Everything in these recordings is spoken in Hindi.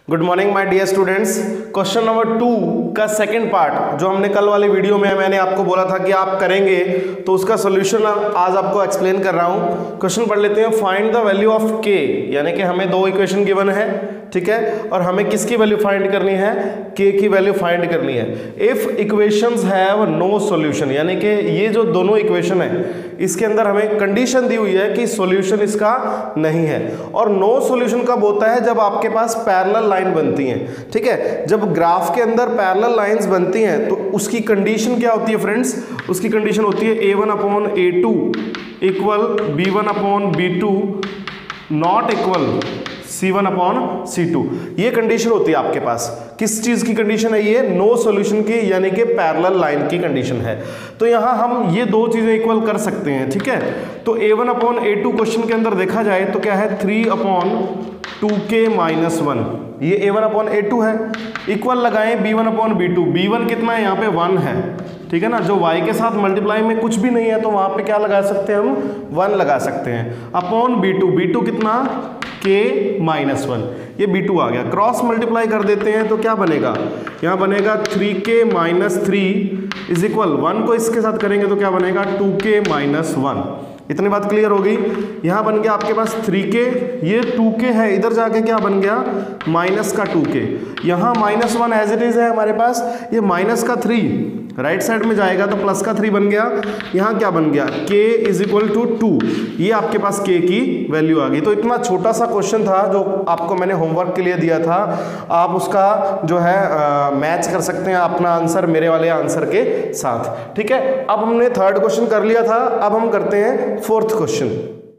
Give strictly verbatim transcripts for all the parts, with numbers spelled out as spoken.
Good morning my dear students. Question number two का सेकंड पार्ट जो हमने कल वाली वीडियो में मैंने आपको बोला था कि आप करेंगे, तो उसका सोल्यूशन आज आपको एक्सप्लेन कर रहा हूं। क्वेश्चन पढ़ लेते हैं। फाइंड द वैल्यू ऑफ के, यानी कि हमें दो इक्वेशन गिवन है, ठीक है, और हमें किसकी वैल्यू फाइंड करनी है? के की वैल्यू फाइंड करनी है। If equations have no solution, यानी कि ये जो दोनों इक्वेशन है इसके अंदर हमें कंडीशन दी हुई है कि सॉल्यूशन इसका नहीं है। और नो सॉल्यूशन कब होता है? जब आपके पास पैरेलल लाइन बनती हैं, ठीक है। जब ग्राफ के अंदर पैरेलल लाइंस बनती हैं तो उसकी कंडीशन क्या होती है फ्रेंड्स? उसकी कंडीशन होती है a one upon a two equal b one upon b two not equal c one upon c two. ये कंडीशन होती है आपके पास। किस चीज की कंडीशन है ये? नो सॉल्यूशन की, यानी कि पैरेलल लाइन की कंडीशन है। तो यहां हम ये दो चीजें इक्वल कर सकते हैं, ठीक है। तो a one upon a two question के अंदर देखा जाए तो क्या है? थ्री अपॉन टू के माइनस वन, ये a one upon a two है। इक्वल लगाएं b one upon b two. B one कितना है? यहाँ पे वन है, ठीक है ना। जो y के साथ मल्टीप्लाई में कुछ भी नहीं है तो वहां पे क्या लगा सकते हैं? हम वन लगा सकते हैं। Upon b two, b two कितना? के माइनस वन, ये बी टू आ गया। क्रॉस मल्टीप्लाई कर देते हैं तो क्या बनेगा? यहाँ बनेगा थ्री के minus three is equal, one को इसके साथ करेंगे तो क्या बनेगा? टू के माइनस वन। इतनी बात क्लियर हो गई। यहाँ बन गया आपके पास थ्री के, ये टू के है, इधर जाके क्या बन गया? माइनस का टू के। यहाँ minus one as it is है हमारे पास, ये माइनस का थ्री राइट साइड में जाएगा तो प्लस का थ्री बन गया। यहाँ क्या बन गया? k is equal to two, ये आपके पास k की वैल्यू आ गई। तो इतना छोटा सा क्वेश्चन था जो आपको मैंने होमवर्क के लिए दिया था, आप उसका जो है आ, मैच कर सकते हैं अपना आंसर मेरे वाले आंसर के साथ, ठीक है। अब हमने थर्ड क्वेश्चन कर लिया था, अब हम करते हैं fourth question.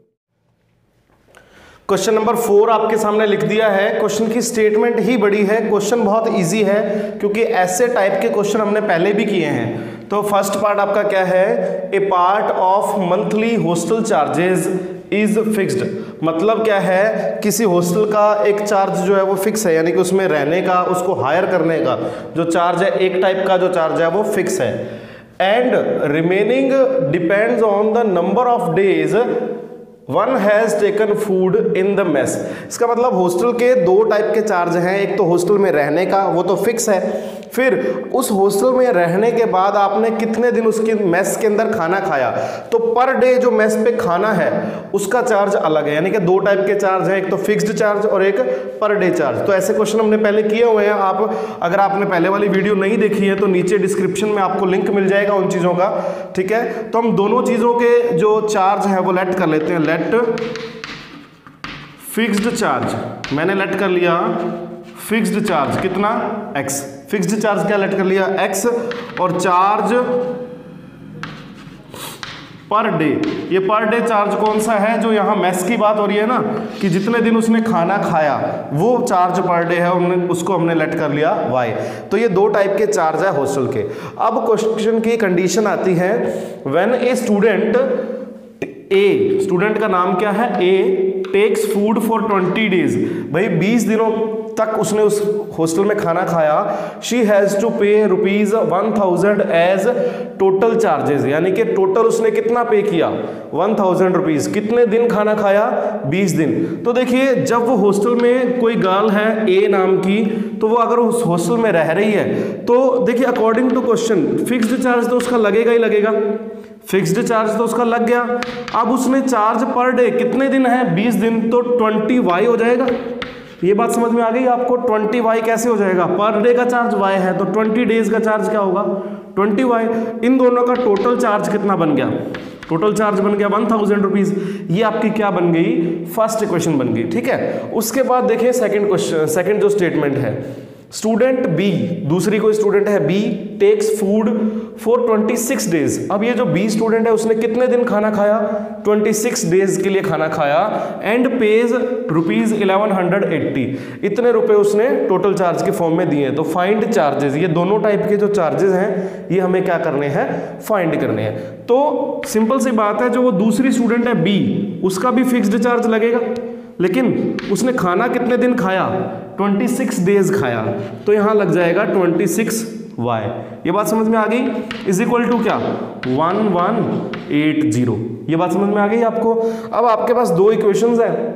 Question number four आपके सामने लिख दिया है। क्वेश्चन की स्टेटमेंट ही बड़ी है, क्वेश्चन बहुत इजी है क्योंकि ऐसे टाइप के क्वेश्चन हमने पहले भी किए हैं। तो फर्स्ट पार्ट आपका क्या है? A part of monthly hostel charges is fixed. मतलब क्या है? किसी हॉस्टल का एक चार्ज जो है वो फिक्स है, यानी कि उसमें रहने का, उसको हायर करने का जो चार्ज है, एक टाइप का जो चार्ज है वो फिक्स है। And remaining depends on the number of days one has taken food in the mess. इसका मतलब हॉस्टल के दो टाइप के चार्ज हैं। एक तो हॉस्टल में रहने का, वो तो फिक्स है, फिर उस हॉस्टल में रहने के बाद आपने कितने दिन उसकी मेस के अंदर खाना खाया, तो पर डे जो मेस पे खाना है उसका चार्ज अलग है। यानी कि दो टाइप के चार्ज हैं, एक तो फिक्स्ड चार्ज और एक पर डे चार्ज। तो ऐसे क्वेश्चन हमने पहले किए हुए हैं। आप अगर आपने पहले वाली वीडियो नहीं देखी है तो नीचे डिस्क्रिप्शन में आपको लिंक मिल जाएगा उन चीज़ों का, ठीक है। तो हम दोनों चीज़ों के जो चार्ज है वो लेट कर लेते हैं। लेट फिक्स्ड चार्ज, मैंने लेट कर लिया फिक्स्ड चार्ज कितना? x। फिक्स्ड चार्ज क्या लेट कर लिया? x। और चार्ज पर डे, ये पर डे चार्ज कौन सा है? जो यहाँ मेस की बात हो रही है ना, कि जितने दिन उसने खाना खाया वो चार्ज पर डे है, हमने उसको हमने लेट कर लिया y। तो ये दो टाइप के चार्ज है हॉस्टल के। अब क्वेश्चन की कंडीशन आती है, when a student, a student का नाम क्या है? A takes food for twenty days, भाई बीस दिनों तक उसने उस हॉस्टल में खाना खाया। She has to pay rupees one thousand as total charges, यानी कि टोटल उसने कितना पे किया? One thousand rupees. कितने दिन खाना खाया? बीस दिन। तो देखिए, जब वो हॉस्टल में कोई गर्ल है ए नाम की, तो वो अगर उस हॉस्टल में रह रही है तो देखिए according to question fixed charge तो उसका लगेगा ही लगेगा। फिक्स्ड चार्ज तो उसका लग गया। अब उसने चार्ज पर डे कितने दिन है? बीस दिन, तो ट्वेंटी वाई हो जाएगा। ये बात समझ में आ गई आपको? ट्वेंटी वाई कैसे हो जाएगा? पर डे का चार्ज y है तो ट्वेंटी डेज का चार्ज क्या होगा? Twenty Y. इन दोनों का टोटल चार्ज कितना बन गया? टोटल चार्ज बन गया वन थाउजेंड रुपीज। ये आपकी क्या बन गई? फर्स्ट इक्वेशन बन गई, ठीक है। उसके बाद देखिए सेकंड क्वेश्चन, सेकंड जो स्टेटमेंट है, स्टूडेंट बी, दूसरी कोई स्टूडेंट है b, takes food for twenty six days. अब ये जो बी स्टूडेंट है उसने कितने दिन खाना खाया? ट्वेंटी सिक्स डेज के लिए खाना खाया। And pays rupees eleven hundred eighty, इतने रुपए उसने टोटल चार्ज के फॉर्म में दिए हैं। तो फाइंड चार्जेस, ये दोनों टाइप के जो चार्जेस हैं ये हमें क्या करने हैं? फाइंड करने हैं। तो सिंपल सी बात है, जो वो दूसरी स्टूडेंट है बी, उसका भी फिक्स्ड चार्ज लगेगा, लेकिन उसने खाना कितने दिन खाया? ट्वेंटी सिक्स डेज खाया, तो यहां लग जाएगा ट्वेंटी सिक्स वाई। ये बात समझ में आ गई? इज इक्वल टू क्या? One one eight zero. ये बात समझ में आ गई आपको? अब आपके पास दो इक्वेशंस हैं,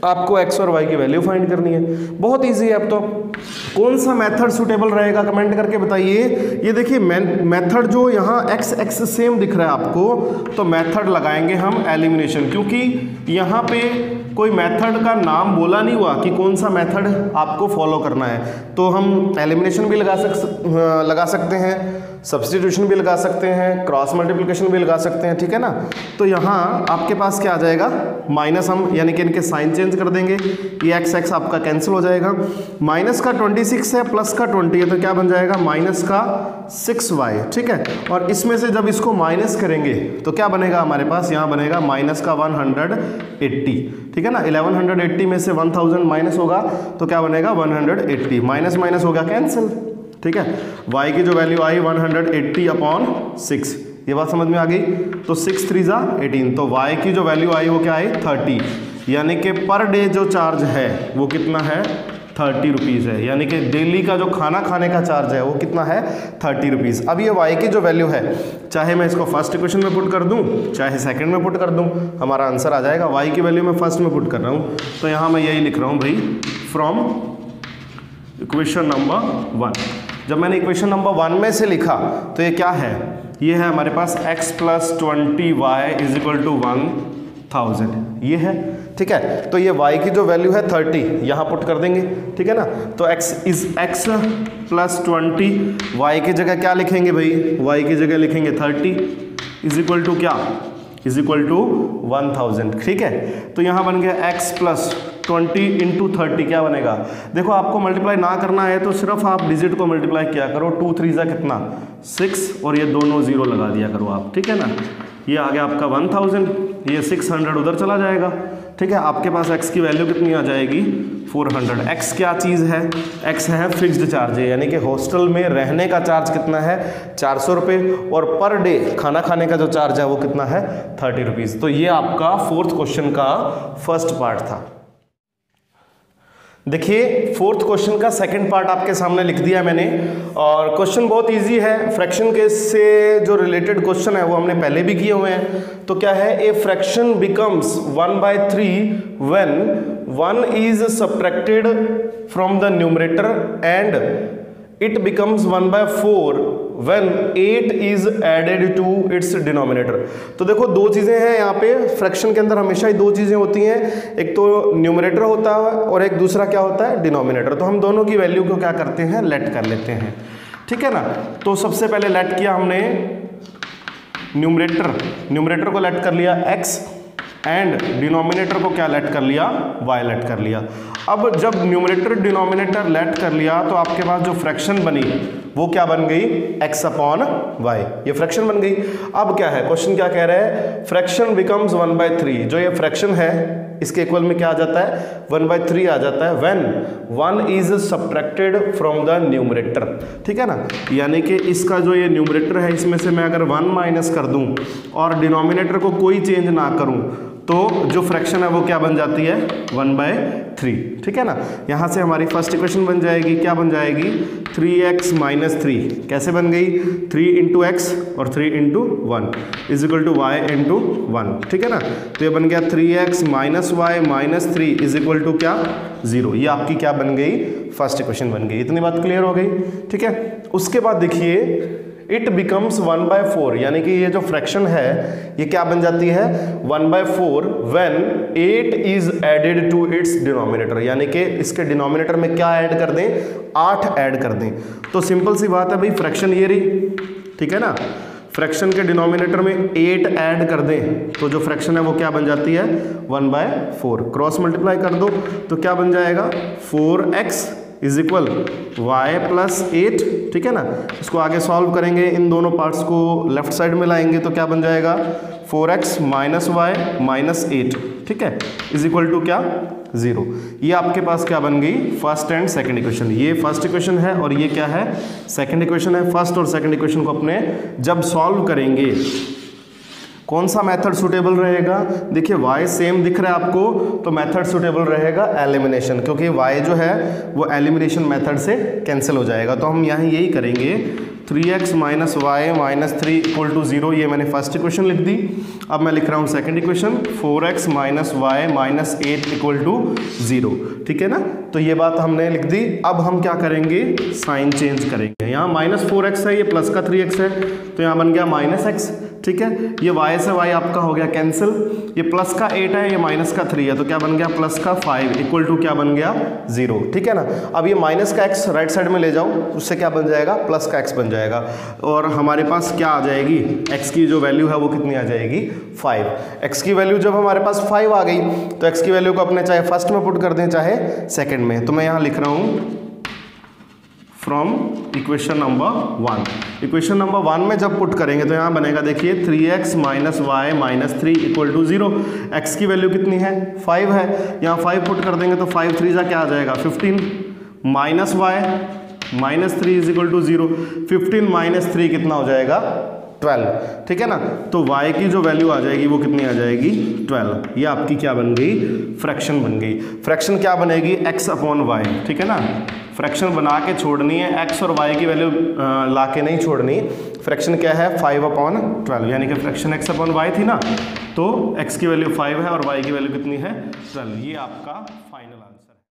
आपको एक्स और वाई की वैल्यू फाइंड करनी है। बहुत इजी है। अब तो कौन सा मेथड सुटेबल रहेगा कमेंट करके बताइए। ये देखिए मेथड जो यहाँ एक्स एक्स सेम दिख रहा है आपको, तो मेथड लगाएंगे हम एलिमिनेशन, क्योंकि यहाँ पे कोई मेथड का नाम बोला नहीं हुआ कि कौन सा मेथड आपको फॉलो करना है। तो हम एलिमिनेशन भी लगा सक लगा सकते हैं, सब्स्टिट्यूशन भी लगा सकते हैं, क्रॉस मल्टीप्लिकेशन भी लगा सकते हैं, ठीक है ना। तो यहाँ आपके पास क्या आ जाएगा, माइनस, हम यानी कि इनके साइन चेंज कर देंगे, ये एक्स एक्स आपका कैंसिल हो जाएगा। माइनस का ट्वेंटी सिक्स है, प्लस का ट्वेंटी है, तो क्या बन जाएगा माइनस का सिक्स वाई, ठीक है। और इसमें से जब इसको माइनस करेंगे तो क्या बनेगा हमारे पास, यहाँ बनेगा माइनस का वन हंड्रेड एट्टी, ठीक है ना। इलेवन हंड्रेड एट्टी में से वन थाउजेंड माइनस होगा तो क्या बनेगा one hundred eighty, minus minus हो गया कैंसिल, ठीक है। y की जो वैल्यू आई one hundred eighty upon six, ये बात समझ में आ गई। तो सिक्स थ्री जा एटीन, तो y की जो वैल्यू आई वो क्या आई थर्टी, यानी कि पर डे जो चार्ज है वो कितना है थर्टी रुपीज़ है, यानी कि डेली का जो खाना खाने का चार्ज है वो कितना है थर्टी रुपीज़। अब ये y की जो वैल्यू है, चाहे मैं इसको फर्स्ट इक्वेशन में पुट कर दूं चाहे सेकंड में पुट कर दूं, हमारा आंसर आ जाएगा। y की वैल्यू मैं फर्स्ट में पुट कर रहा हूं, तो यहाँ मैं यही लिख रहा हूँ भाई, फ्रॉम इक्वेशन नंबर वन। जब मैंने इक्वेशन नंबर वन में से लिखा तो ये क्या है, ये है हमारे पास x plus twenty y is equal to one thousand, ये है, ठीक है। तो ये y की जो वैल्यू है थर्टी यहाँ पुट कर देंगे, ठीक है ना। तो x इज x प्लस ट्वेंटी, वाई की जगह क्या लिखेंगे भाई, y की जगह लिखेंगे थर्टी इज इक्वल टू क्या, is equal to one thousand, ठीक है। तो यहाँ बन गया x plus twenty into thirty, क्या बनेगा, देखो आपको मल्टीप्लाई ना करना है तो सिर्फ आप डिजिट को मल्टीप्लाई किया करो, टू थ्री जा कितना सिक्स, और ये दोनों जीरो लगा दिया करो आप, ठीक है ना। ये आ गया आपका वन थाउजेंड, ये सिक्स हंड्रेड उधर चला जाएगा, ठीक है। आपके पास x की वैल्यू कितनी आ जाएगी फोर हंड्रेड। x क्या चीज़ है, x है फिक्स्ड चार्ज है, यानी कि हॉस्टल में रहने का चार्ज कितना है चार सौ रुपये, और पर डे खाना खाने का जो चार्ज है वो कितना है थर्टी रुपीज़। तो ये आपका फोर्थ क्वेश्चन का फर्स्ट पार्ट था। देखिए फोर्थ क्वेश्चन का सेकंड पार्ट आपके सामने लिख दिया मैंने, और क्वेश्चन बहुत इजी है। फ्रैक्शन के से जो रिलेटेड क्वेश्चन है वो हमने पहले भी किए हुए हैं। तो क्या है, a fraction becomes one by three when one is subtracted from the numerator and it becomes one by four when eight is added to its denominator। तो देखो दो चीज़ें हैं यहाँ पे, फ्रैक्शन के अंदर हमेशा ही दो चीज़ें होती हैं, एक तो न्यूमरेटर होता है और एक दूसरा क्या होता है डिनोमिनेटर। तो हम दोनों की वैल्यू को क्या करते हैं, लेट कर लेते हैं, ठीक है ना। तो सबसे पहले लेट किया हमने न्यूमरेटर, न्यूमरेटर को लेट कर लिया x एंड डिनोमिनेटर को क्या लेट कर लिया, y लेट कर लिया। अब जब न्यूमरेटर डिनोमिनेटर लेट कर लिया तो आपके पास जो फ्रैक्शन बनी वो क्या बन गई, x अपॉन वाई, ये फ्रैक्शन बन गई। अब क्या है, क्वेश्चन क्या कह रहा है, fraction becomes one by three, जो ये फ्रैक्शन है इसके इक्वल में क्या आ जाता है, वन बाय थ्री आ जाता है when one is subtracted from the numerator, ठीक है ना। यानी कि इसका जो ये न्यूमरेटर है इसमें से मैं अगर वन माइनस कर दूं और डिनोमिनेटर को कोई चेंज ना करूं तो जो फ्रैक्शन है वो क्या बन जाती है, वन बाय थ्री, ठीक है ना। यहाँ से हमारी फर्स्ट इक्वेशन बन जाएगी, क्या बन जाएगी, थ्री एक्स माइनस थ्री, कैसे बन गई, थ्री इंटू एक्स और three into one is equal to y into one, ठीक है ना। तो ये बन गया three x minus y minus three is equal to क्या, जीरो। ये आपकी क्या बन गई, फर्स्ट इक्वेशन बन गई। इतनी बात क्लियर हो गई, ठीक है। उसके बाद देखिए it becomes one by four, यानी कि ये जो फ्रैक्शन है ये क्या बन जाती है, one by four when eight is added to its denominator, यानी कि इसके डिनोमिनेटर में क्या ऐड कर दें, आठ ऐड कर दें। तो सिंपल सी बात है भाई, फ्रैक्शन ये रही, ठीक है ना। फ्रैक्शन के डिनोमिनेटर में एट ऐड कर दें तो जो फ्रैक्शन है वो क्या बन जाती है, one by four. Cross multiply कर दो तो क्या बन जाएगा, four x is equal y plus eight, ठीक है ना। इसको आगे सॉल्व करेंगे, इन दोनों पार्ट्स को लेफ्ट साइड में लाएंगे तो क्या बन जाएगा, four x minus y minus eight, ठीक है, इज इक्वल टू क्या, जीरो। ये आपके पास क्या बन गई, फर्स्ट एंड सेकंड इक्वेशन। ये फर्स्ट इक्वेशन है और ये क्या है, सेकंड इक्वेशन है। फर्स्ट और सेकंड इक्वेशन को अपने जब सॉल्व करेंगे कौन सा मेथड सुटेबल रहेगा? देखिए y सेम दिख रहा है आपको, तो मेथड सुटेबल रहेगा एलिमिनेशन, क्योंकि y जो है वो एलिमिनेशन मेथड से कैंसिल हो जाएगा। तो हम यहाँ यही करेंगे, three x minus y minus three equal to zero, ये मैंने फर्स्ट इक्वेशन लिख दी। अब मैं लिख रहा हूँ second equation, four x minus y minus eight equal to zero, ठीक है ना। तो ये बात हमने लिख दी। अब हम क्या करेंगे, साइन चेंज करेंगे। यहाँ माइनस फोर एक्स है, ये प्लस का थ्री एक्स है, तो यहाँ बन गया माइनस एक्स, ठीक है। ये y से y आपका हो गया कैंसिल, ये प्लस का एट है, ये माइनस का थ्री है, तो क्या बन गया प्लस का फाइव इक्वल टू क्या बन गया जीरो, ठीक है ना। अब ये माइनस का x राइट साइड में ले जाओ, उससे क्या बन जाएगा, प्लस का x बन जाएगा, और हमारे पास क्या आ जाएगी, x की जो वैल्यू है वो कितनी आ जाएगी, फाइव। x की वैल्यू जब हमारे पास फाइव आ गई, तो x की वैल्यू को अपने चाहे फर्स्ट में पुट कर दें चाहे सेकेंड में। तो मैं यहाँ लिख रहा हूँ from equation number one. Equation number one में जब पुट करेंगे तो यहाँ बनेगा, देखिए three x minus y minus three equal to zero. X की वैल्यू कितनी है, फाइव है, यहाँ फाइव पुट कर देंगे तो फाइव थ्री जा क्या आ जाएगा, fifteen, minus y minus three is equal to zero, fifteen minus three कितना हो जाएगा, ट्वेल्व, ठीक है ना। तो y की जो वैल्यू आ जाएगी वो कितनी आ जाएगी, ट्वेल्व। ये आपकी क्या बन गई, फ्रैक्शन बन गई। फ्रैक्शन क्या बनेगी, x अपॉन वाई, ठीक है ना। फ्रैक्शन बना के छोड़नी है, x और y की वैल्यू ला के नहीं छोड़नी। फ्रैक्शन क्या है, फाइव अपॉन ट्वेल्व, यानी कि फ्रैक्शन x अपॉन वाई थी ना, तो x की वैल्यू फाइव है और y की वैल्यू कितनी है, ट्वेल्व। ये आपका फाइनल आंसर।